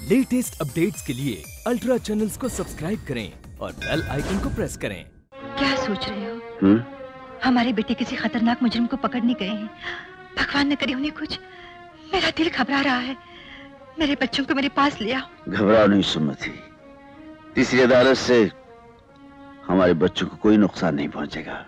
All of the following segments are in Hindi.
लेटेस्ट अपडेट्स के लिए अल्ट्रा चैनल्स को सब्सक्राइब करें और बेल आइकन को प्रेस करें। क्या सोच रहे हो? हमारे बेटे किसी खतरनाक मुजरिम को पकड़ने गए हैं। भगवान न करे उन्हें कुछ। मेरा दिल घबरा रहा है। मेरे बच्चों को मेरे पास ले आओ। घबराओ नहीं सुमति, तीसरी अदालत से हमारे बच्चों को कोई नुकसान नहीं पहुंचेगा।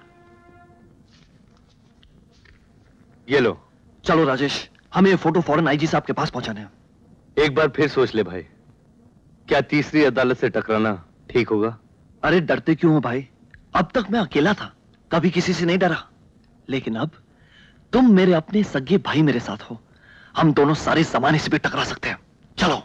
ये लो। चलो राजेश, हमें ये फोटो फौरन आईजी साहब के पास पहुंचाने हैं। एक बार फिर सोच ले भाई, क्या तीसरी अदालत से टकराना ठीक होगा? अरे डरते क्यों हो भाई? अब तक मैं अकेला था, कभी किसी से नहीं डरा, लेकिन अब तुम मेरे अपने सगे भाई मेरे साथ हो। हम दोनों सारे जमाने से भी टकरा सकते हैं। चलो।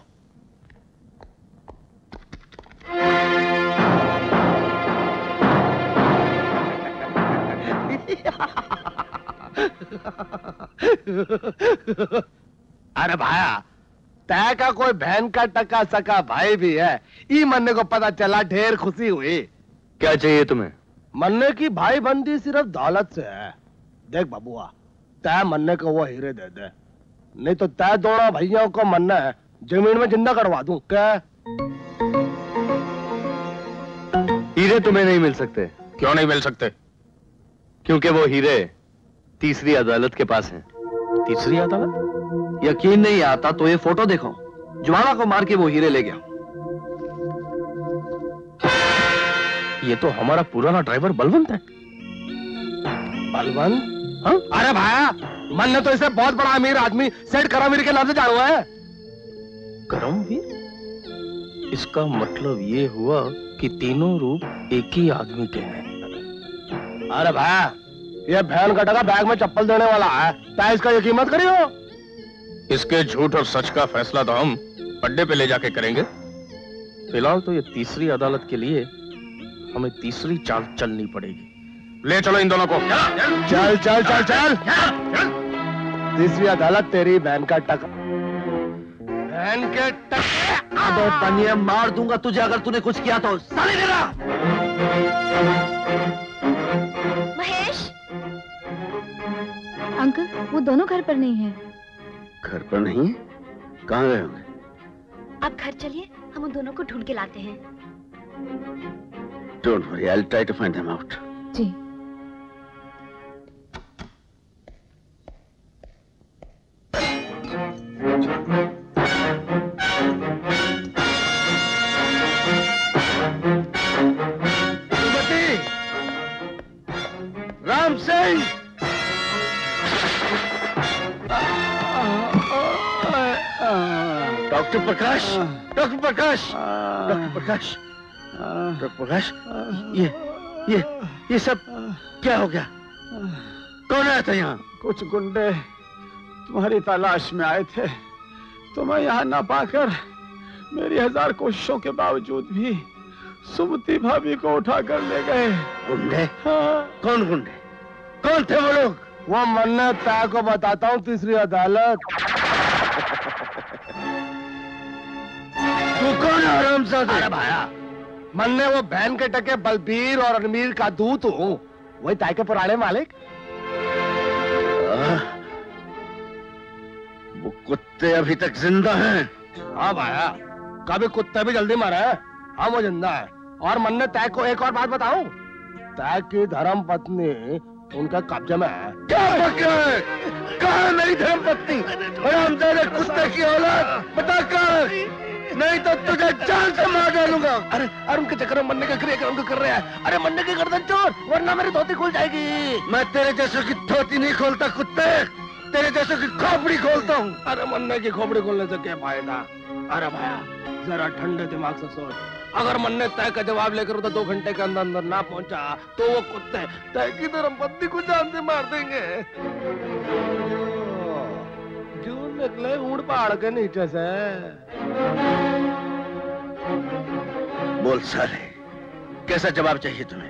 अरे भाया, तय का कोई बहन का टका सका भाई भी है। ई मन्ने को पता चला, ढेर खुशी हुई। क्या चाहिए तुम्हें? मन्ने की भाई बंदी सिर्फ दौलत से है। देख बबुआ, तय मन्ने को वो हीरे दे दे, नहीं तो तय दोनों भैया को मन्ना है जमीन में जिंदा करवा दूं। क्या हीरे तुम्हें नहीं मिल सकते? क्यों नहीं मिल सकते? क्योंकि वो हीरे तीसरी अदालत के पास हैं। तीसरी अदालत? यकीन नहीं आता तो ये फोटो देखो। ज्वाला को मार के वो हीरे ले गया। ये तो हमारा पुराना ड्राइवर बलवंत है। बलवंत? हाँ? अरे भाया, मन ने तो इसे बहुत बड़ा अमीर आदमी सेठ करमवीर के नाम से जाना हुआ है। करमवीर? इसका मतलब ये हुआ कि तीनों रूप एक ही आदमी के हैं। अरे भाया, ये बहन का टका बैग में चप्पल देने वाला है, क्या इसका यकीन मत करियो। इसके झूठ और सच का फैसला तो हम अड्डे पे ले जाके करेंगे। फिलहाल तो ये तीसरी अदालत के लिए हमें तीसरी चाल चलनी पड़ेगी। ले चलो इन दोनों को। चल चल चल चल। तीसरी अदालत तेरी बहन का टका। बहन के टके। अबे बनिया, मार दूंगा तुझे अगर तूने कुछ किया तो। साले मेरा महेश अंकल, वो दोनों घर पर नहीं है। घर पर नहीं? कहाँ गए होंगे? आप घर चलिए, हम उन दोनों को ढूंढ के लाते हैं। Don't worry, I'll try to find them out. जी। Sumati, Ram Singh, doctor Prakash, doctor Prakash, doctor Prakash, doctor Prakash, ये सब क्या हो गया? कौन आया था यहाँ? कुछ गुंडे तुम्हारी तलाश में आए थे, तो मैं यहाँ ना पाकर मेरी 1000 कोशिशों के बावजूद भी सुमति भाभी को उठाकर ले गए। गुंडे? हाँ। कौन गुंडे? कौन थे वो लोग? वो मन्ने तय को बताता हूँ। तीसरी अदालत। तू कौन है हरामजादे? अरे भाया, मन्ने वो बहन के टके बलबीर और अनमीर का दूत हूँ, वही तय के पुराने मालिक। वो कुत्ते अभी तक जिंदा हैं? हाँ भाया, कभी कुत्ते भी जल्दी मरे। हाँ वो जिंदा है। और मन्ने तय को एक और बात बताऊं, तय की धर्म पत्नी उनका कब्जे में है। क्या बके? कहाँ है मेरी धर्म पत्नी? हरामजादे कुत्ते की औलाद, बता कहाँ है? नहीं तो तुझे जान से मार डालूंगा। अरे उनके चक्कर में मन्ने का क्रियाक्रम कर रहे हैं। अरे मन्ने की गर्दन चोर, वरना मेरी धोती खुल जाएगी। मैं तेरे जैसों की धोती नहीं खोलता कुत्ते, तेरे जैसों की खोपड़ी खोलता हूँ। अरे मन्ने की खोपड़ी खोलने से क्या फायदा? अरे भाया, जरा ठंडे दिमाग से सोच। अगर मन्ने तय का जवाब लेकर उधर 2 घंटे के अंदर अंदर ना पहुंचा तो वो कुत्ते तय की धर्मपत्नी को जान से मार देंगे। क्यों निकले ऊंट पहाड़ के नीचे से? बोल साले, कैसा जवाब चाहिए तुम्हें?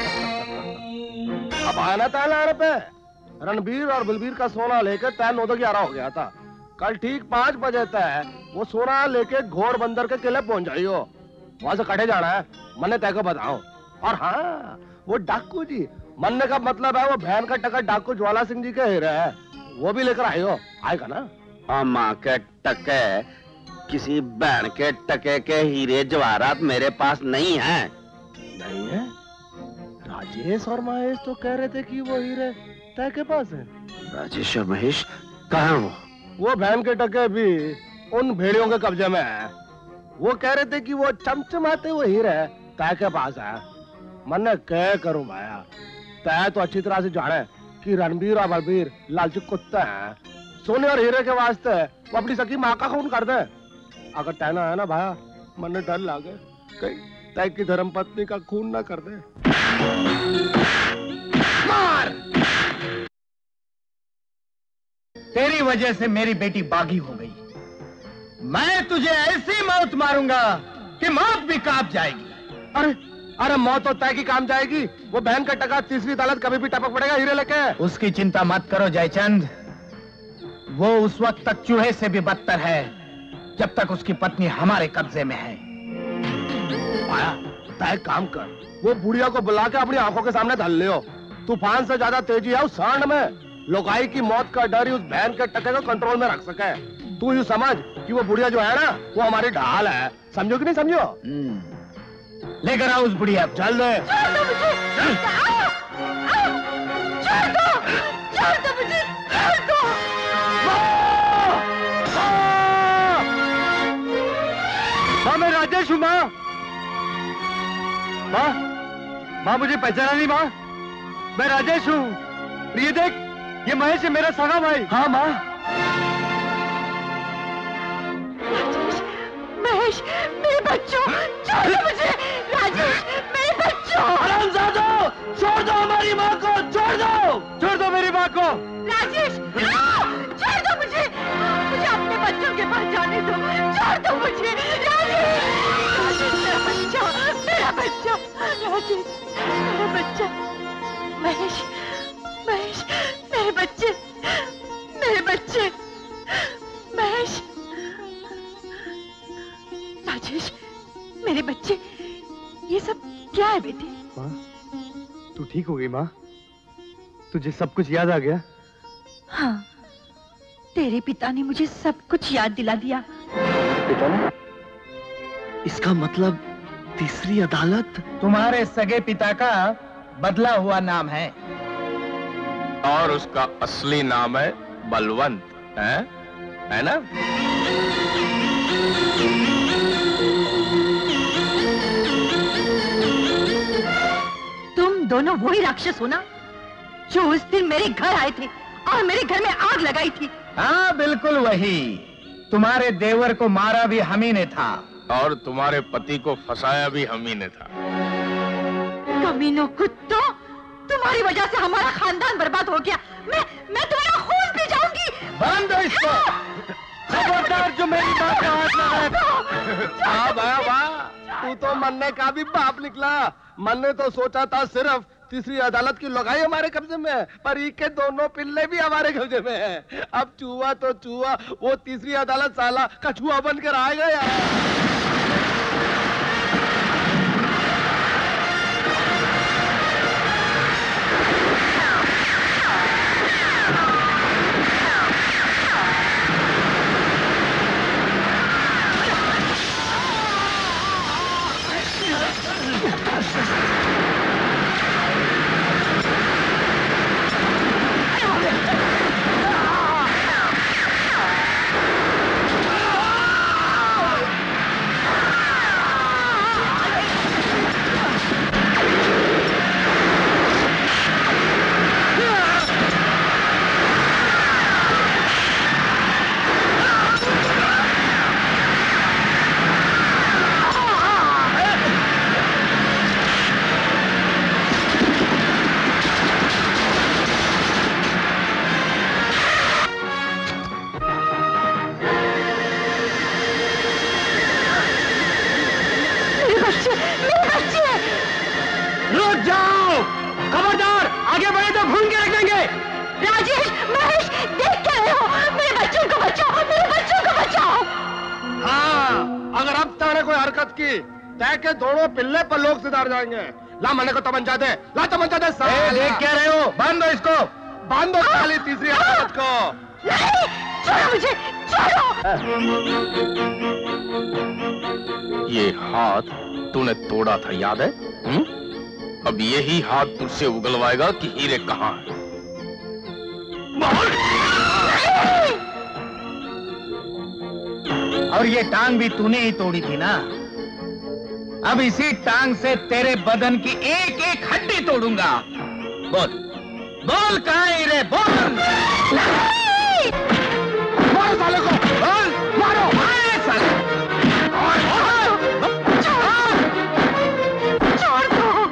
अब आना ताला पे रणबीर और बलबीर का सोना लेकर तय 9-11 हो गया था। कल ठीक 5 बजे तक वो सोना लेके घोड़ बंदर के किले पहुंच जाइयो। वहां से कटे जाना है, मन्ने तय को बताओ। और हाँ, वो डाकू जी, मन्ने का मतलब है वो बहन का टका डाकू ज्वाला सिंह जी के हीरे है, वो भी लेकर आइयो। आएगा ना? माँ के टके किसी बहन के टके के हीरे जवाहरात मेरे पास नहीं है। नहीं है? राजेश और महेश तो कह रहे थे कि वो हीरे तय के पास है। राजेश और महेश कहाँ हैं वो बहन के टके भी उन भेड़ियों के कब्जे में है। वो कह रहे थे कि वो चमचमाते वो हीरे तय के पास है। मन क्या करूं भाया, तय तो अच्छी तरह से जाने कि रणबीर और बलबीर लालची कुत्ते हैं। सोने और हीरे के वास्ते वो अपनी सकी माँ का खून कर दे। अगर तय ना है ना भाया, मन डर लागे कहीं तय की धर्मपत्नी का खून ना कर दे। मार! तेरी वजह से मेरी बेटी बागी हो गई। मैं तुझे ऐसी मौत मारूंगा कि मौत भी कांप जाएगी। अरे मौत तो तय की काम जाएगी। वो बहन का टका तीसरी अदालत कभी भी टपक पड़ेगा हीरे लेके। उसकी चिंता मत करो जयचंद, वो उस वक्त तक चूहे से भी बदतर है जब तक उसकी पत्नी हमारे कब्जे में है। आया तय काम कर, वो बुढ़िया को बुला के अपनी आंखों के सामने धल लियो। तूफान से ज्यादा तेजी है उस सांड में। लोगाई की मौत का डर ही उस बहन के टके को कंट्रोल में रख सके। तू यूं समझ कि वो बुढ़िया जो है ना, वो हमारी ढाल है। समझो कि नहीं समझो? लेकर आओ उस बुढ़िया। चल दे। माँ मैं राजेश हूँ। माँ माँ माँ मुझे पहचाना नहीं? माँ मैं राजेश हूँ। ये देख, ये महेश है मेरा सगा भाई। हाँ माँ। महेश, मेरे बच्चों, छोड़ दो मुझे। राजेश, मेरे बच्चों। हरामजादो, छोड़ दो हमारी माँ को, छोड़ दो, छोड़ दो मेरी माँ को। राजेश, छोड़ दो मुझे, मुझे अपने बच्चों के पास जाने दो। छोड़ दो मुझे। राजेश, राजेश मेरा बच्चा, मेरा बच्चा, राजेश मेरा बच्चा। महेश, महेश, मेरे बच्चे, मेरे बच्चे, महेश, राजेश, मेरे बच्चे, ये सब क्या है बेटे? माँ, तू ठीक हो गई माँ? तुझे सब कुछ याद आ गया? हाँ, तेरे पिता ने मुझे सब कुछ याद दिला दिया। पिता ने? इसका मतलब तीसरी अदालत तुम्हारे सगे पिता का बदला हुआ नाम है। और उसका असली नाम है बलवंत, है ना? तुम दोनों वही राक्षस हो ना, जो उस दिन मेरे घर आए थे और मेरे घर में आग लगाई थी? हाँ बिल्कुल वही। तुम्हारे देवर को मारा भी हम ही ने था और तुम्हारे पति को फंसाया भी हम ही ने था। कमीनों कुत्तों, तुम्हारी वजह से हमारा खानदान बर्बाद हो गया। मैं तुम्हारा खून पी जाऊंगी। बंद दो इसको। खबरदार जो मेरी माँ का हाथ लगाए। वाह वाह वाह, तू तो मन्ने का भी बाप निकला। मन्ने तो सोचा था सिर्फ तीसरी अदालत की लगाई हमारे कब्जे में है, पर ई के दोनों पिल्ले भी हमारे कब्जे में है। अब चूहा तो चूहा, वो तीसरी अदालत साला कछुआ बनकर आ गया। तय के दोनों पिल्ले पर लोग सुधार जाएंगे। ला मने को तमंचा दे, ला तमंचा दे। देख क्या रहे हो? बांध दो इसको। बांध दो साली तीसरी अदालत को। नहीं, छोड़ो मुझे, छोड़ो। ये हाथ तूने तोड़ा था, याद है? अब यही हाथ तुझसे उगलवाएगा कि हीरे कहाँ है। और ये टांग भी तूने ही तोड़ी थी ना? अब इसी टांग से तेरे बदन की एक एक हड्डी तोड़ूंगा। बोल बोल, कहाँ है हीरे? बोल। मारो साले को, बोल मारो। साले छोड़ दो।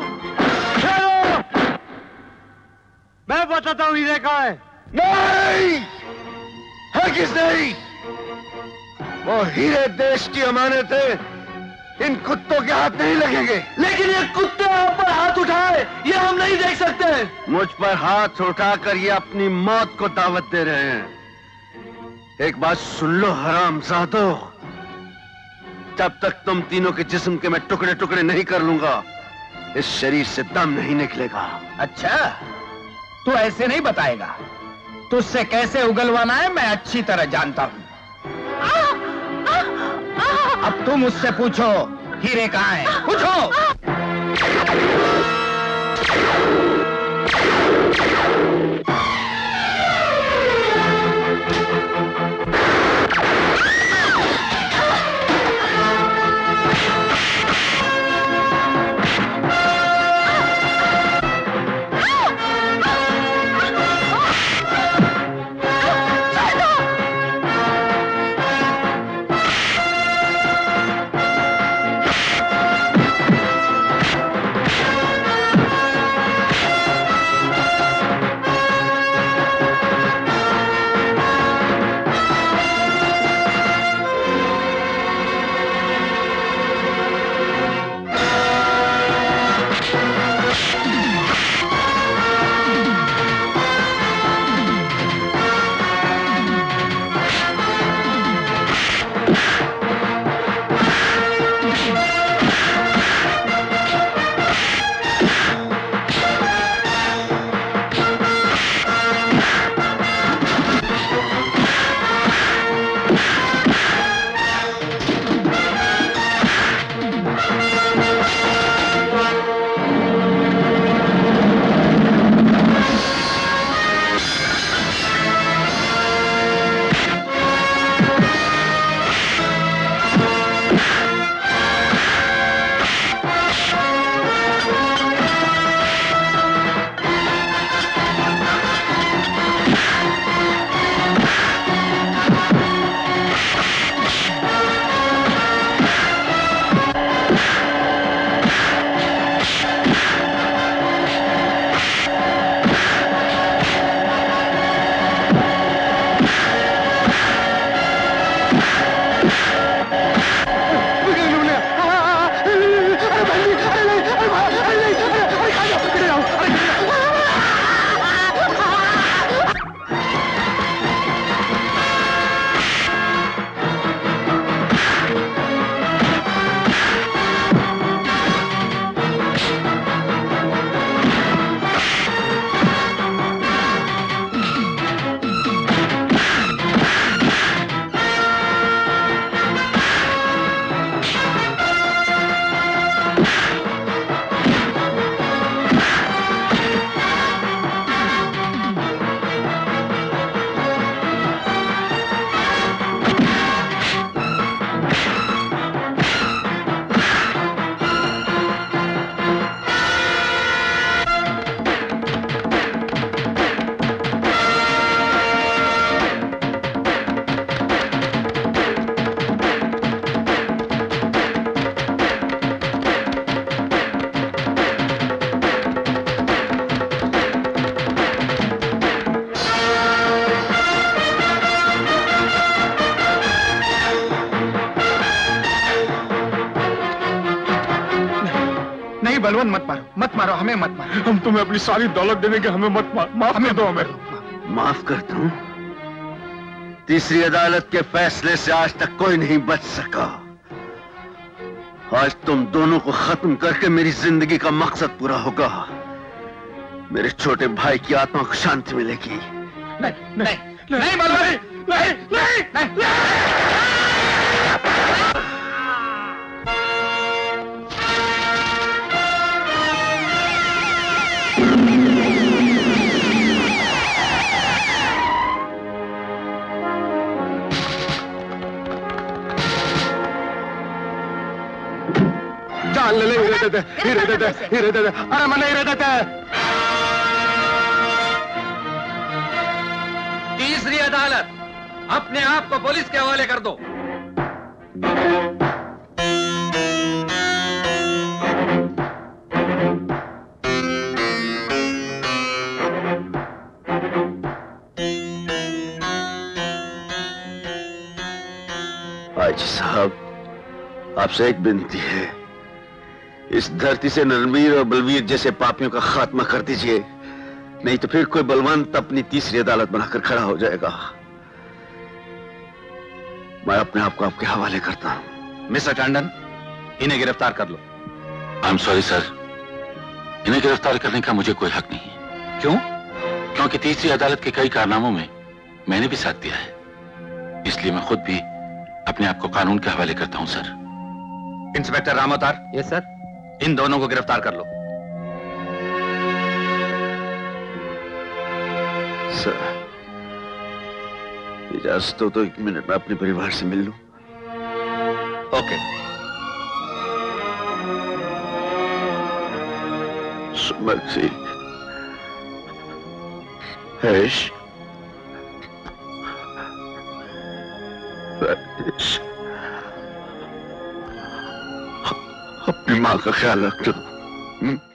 मैं बताता हूँ हीरे कहाँ है। नहीं, हरगिज़ नहीं। वो हीरे देश की अमानत है, इन कुत्तों के हाथ नहीं लगेंगे। लेकिन ये कुत्ते आप पर हाथ उठाए, ये हम नहीं देख सकते। मुझ पर हाथ उठाकर ये अपनी मौत को दावत दे रहे हैं। एक बात सुन लो हरामजादो, जब तक तुम तीनों के जिस्म के मैं टुकड़े टुकड़े नहीं कर लूंगा, इस शरीर से दम नहीं निकलेगा। अच्छा, तू ऐसे नहीं बताएगा। तुझसे कैसे उगलवाना है मैं अच्छी तरह जानता हूं। अब तुम मुझसे पूछो, हीरे कहाँ है? पूछो। बलवंत मत मारो हमें मत मारो। हम तुम्हें अपनी सारी दौलत दे देंगे, हमें मत मार, माफ कर दो हमें। माफ कर दूं? तीसरी अदालत के फैसले से आज तक कोई नहीं बच सका। आज तुम दोनों को खत्म करके मेरी जिंदगी का मकसद पूरा होगा। मेरे छोटे भाई की आत्मा को शांति मिलेगी। नहीं नहीं नहीं बलवंत, नहीं नहीं नहीं जान ले ले, हीरे दे दे, हीरे दे दे, हीरे दे दे, अरे मैं नहीं हीरे देते। तीसरी अदालत, अपने आप को पुलिस के हवाले कर दो। आजी साहब, आपसे एक विनती है, इस धरती से नरमीर और बलवीर जैसे पापियों का खात्मा कर दीजिए, नहीं तो फिर कोई बलवंत अपनी तीसरी अदालत बनाकर खड़ा हो जाएगा। मैं अपने आप को आपके हवाले करता हूं। मिस्टर टंडन, इन्हें गिरफ्तार कर लो। आई एम सॉरी सर, इन्हें गिरफ्तार करने का मुझे कोई हक नहीं है। क्यों? क्योंकि तीसरी अदालत के कई कारनामों में मैंने भी साथ दिया है, इसलिए मैं खुद भी अपने आप को कानून के हवाले करता हूं sir. Inspector Ramotar. Yes sir. इन दोनों को गिरफ्तार कर लो। सर, इजाजत हो तो 1 मिनट में अपने परिवार से मिल लूं। ओके। सुमति, हेश, अपनी माँ का ख्याल रखना।